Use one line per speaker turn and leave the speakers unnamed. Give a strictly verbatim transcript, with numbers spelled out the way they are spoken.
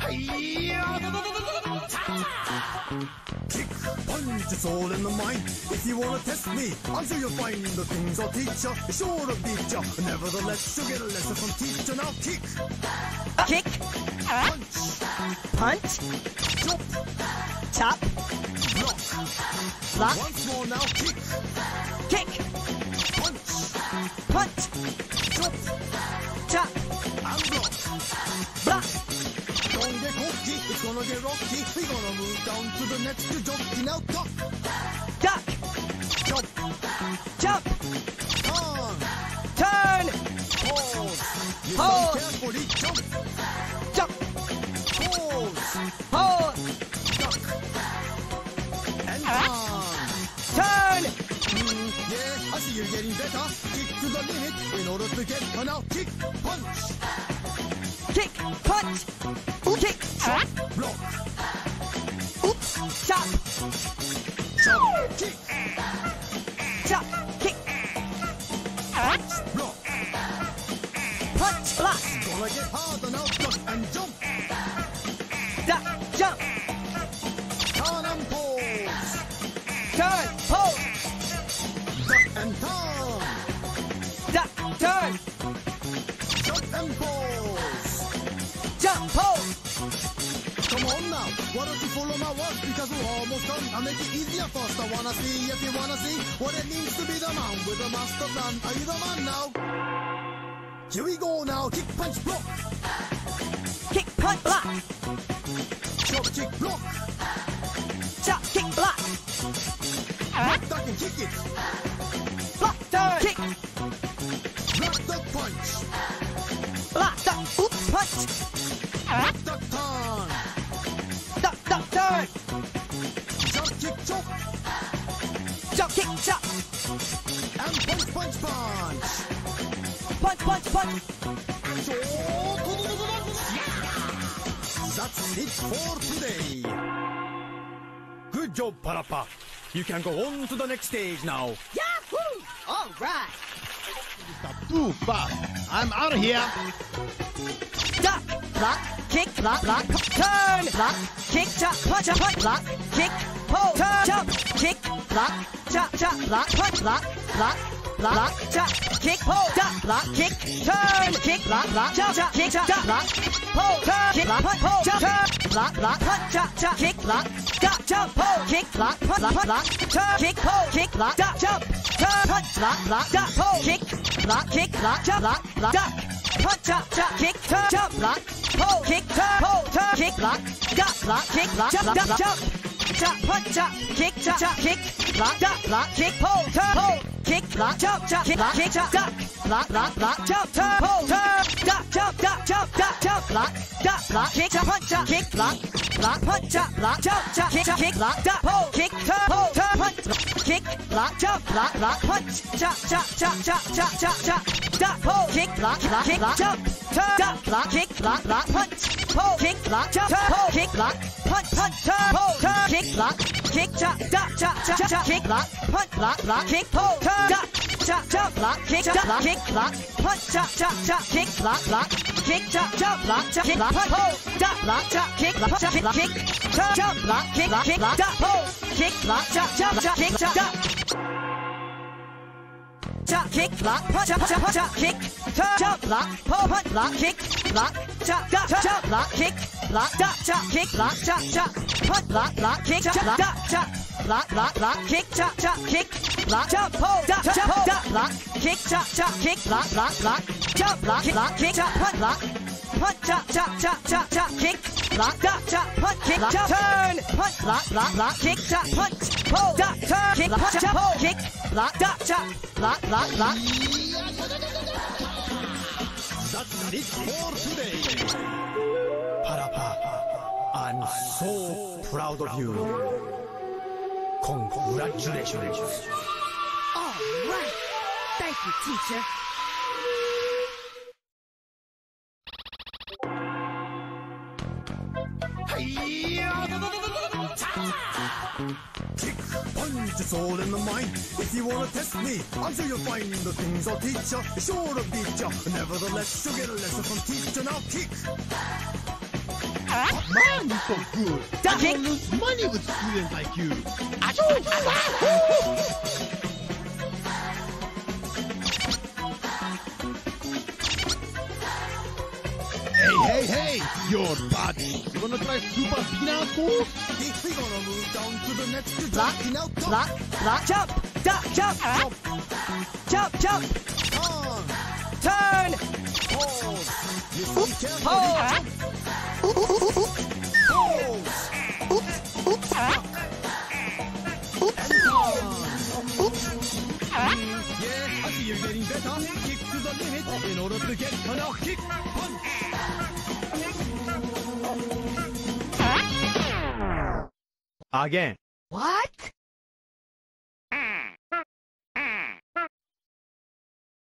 Kick, punch, it's all in the mind. If you wanna test me, I'm sure you'll find the things I'll teach ya. Sure to beat ya. Nevertheless, you'll get a lesson from teacher. Now kick.
Kick.
Punch.
Punch.
Chop.
Chop.
Block.
Block.
Once more now, kick.
Kick.
Punch.
Punch.
Chop.
Chop.
And block.
Block.
Don't get cocky, it's gonna get rocky. We're gonna move down to the next jockey. Now duck.
Duck.
Jump.
Jump.
Turn.
Turn.
Pause. Listen
Pause.
carefully. Jump.
Jump.
Pause.
Pause.
Duck. And turn.
Turn.
Mm, yeah, I see you're getting better. Kick to the limit in order to get her. Now kick. Punch.
Kick. Punch. Kick.
Chop. Block.
Oops. Chop.
Chop. Kick.
Chop. Kick.
Punch. Block.
Punch. Block.
Gonna get harder now. Duck and jump.
Duck. Jump.
Turn and pause.
Turn. Pose.
Duck and turn.
Duck. Turn.
Jump and pause.
Jump. Pose.
Come on now, why don't you follow my words? Because we're almost done. I'll make it easier first. I wanna see if you wanna see what it means to be the man with a master plan. Are you the man now? Here we go now. Kick, punch, block.
Kick. Punch. Block.
Chop, kick, block.
Chop. Kick. Block.
Duck and kick it.
Block. Turn. Kick.
Block, duck, punch.
Block. Duck. Oops. Punch.
Duck, turn.
Duck. Duck. Turn.
Jump, kick, chop.
Jump. Kick. Chop.
And punch, punch, punch.
Punch. Punch. Punch.
So, that's it for today. Good job, Parappa. You can go on to the next stage now.
Yahoo! All right.
Too fast. I'm out of here.
Duck. Block. Kick. Block. Block. Turn. Block. Kick. Chop. Punch. Punch. Block. Kick. Pull. Turn. Jump. Kick. Block. Chop. Chop. Block. Punch. Block. Block. Block. Chop. Kick. Pull. Duck. Block. Kick. Turn. Kick. Block. Block. Chop. Chop. Kick. Chop. Block. Pull. Turn. Kick. Block. Punch. Pull. Jump. Turn. Block. Block. Punch. Chop. Chop. Kick. Block. Duck. Jump. Pull. Kick. Block. Punch. Block. Block. Turn. Kick. Pull. Kick. Block. Duck. Jump. Turn. Punch. Block. Block. Duck. Pull. Kick. Block. Kick. Block. Jump. Block. Block. Duck. Punch. Chop. Chop. Kick. Turn. Jump. Block. Pull. Kick. Turn. Pull. Turn. Kick. Block. Duck. Block. Kick. Block. Jump. Duck. Jump. Chop. Punch. Chop. Kick. Chop. Chop. Kick. Block. Duck. Block. Kick. Pull. Turn. Pull. Kick. Block. Jump. Chop. Kick. Block. Kick. Chop. Duck. Block. Block. Block. Jump. Turn. Pull. Turn. Duck. Jump. Duck. Jump. Duck. Jump. Block. Duck. Block. Kick. Chop. Punch. Chop. Kick. Block. Block. Punch. Chop. Block. Jump. Chop. Kick. Chop. Kick. Block. Duck. Pull. Kick. Turn. Pull. Turn. Punch. Kick. Block. Jump. Block. Block. Punch. Chop. Chop. Chop. Chop. Chop. Chop. Chop. Duck. Pull. Kick. Block. Block. Kick. Jump. Turn. Duck. Block. Kick. Block. Block. Punch. Pull. Kick. Block. Jump. Turn. Pull. Kick. Block. Punch. Punch. Turn. Pull. Turn. Kick. Block. Kick. Chop. Duck. Chop. Chop. Chop. Kick. Block. Punch. Block. Block. Kick. Pull. Turn. Duck. Chop. Chop. Block. Kick. Chop. Kick. Block. Punch. Chop. Chop. Chop. Kick. Block. Block. Kick. Chop. Chop. Block. Chop. Kick. Block. Pull. Duck. Block. Chop. Kick. Block. Chop. Kick. Kick. Turn. Jump. Block. Kick. Block. Kick. Block. Duck. Pull. Kick. Block. Chop. Chop. Chop. Kick. Chop. Duck. Chop. Kick. Block. Punch. Chop. Chop. Chop. Kick. Turn. Jump. Block. Pull. Punch. Block. Kick. Block. Chop. Duck. Chop. Block. Kick. Block. Duck. Chop. Kick. Block. Chop. Chop. Punch. Block. Block. Kick. Chop. Duck. Chop. Block. Block. Block. Kick. Chop. Chop. Kick. Block. Jump. Pull. Duck. Chop. Pull. Duck. Block. Kick. Chop. Chop. Kick. Block. Block. Block. Jump. Block. Block. Kick. Chop. Punch. Block. Punch. Chop. Chop. Chop. Chop. Chop. Kick. Block. Duck. Chop. Punch. Kick. Chop. Turn. Punch. Block. Block. Block. Kick. Chop. Punch. Pull. Duck. Turn. Kick. Punch. Chop. Pull. Kick. Block. Duck. Chop. Block. Block. Block.
That's it for today. Parappa, I'm so proud of you. Congratulations.
All right. Thank you, teacher.
Kick, punch, it's all in the mind. If you wanna test me, I'm sure you'll find the things I'll teach ya. Sure to beat ya. Nevertheless, you'll get a lesson from teacher. Now kick.
Man, you're so good.
Duck
I
kick.
don't lose money with students like you. Hey, hey, hey! Your body. You wanna try super pinnacle?
We're gonna move down to the next
Block,
jockey now. Come
block, block, jump, duck, jump, jump, jump,
on.
turn,
Pause. Listen carefully.
hold,
Yeah, I see you're getting better. Kick to the limit in order to get enough kick. Punch.
Again.
what?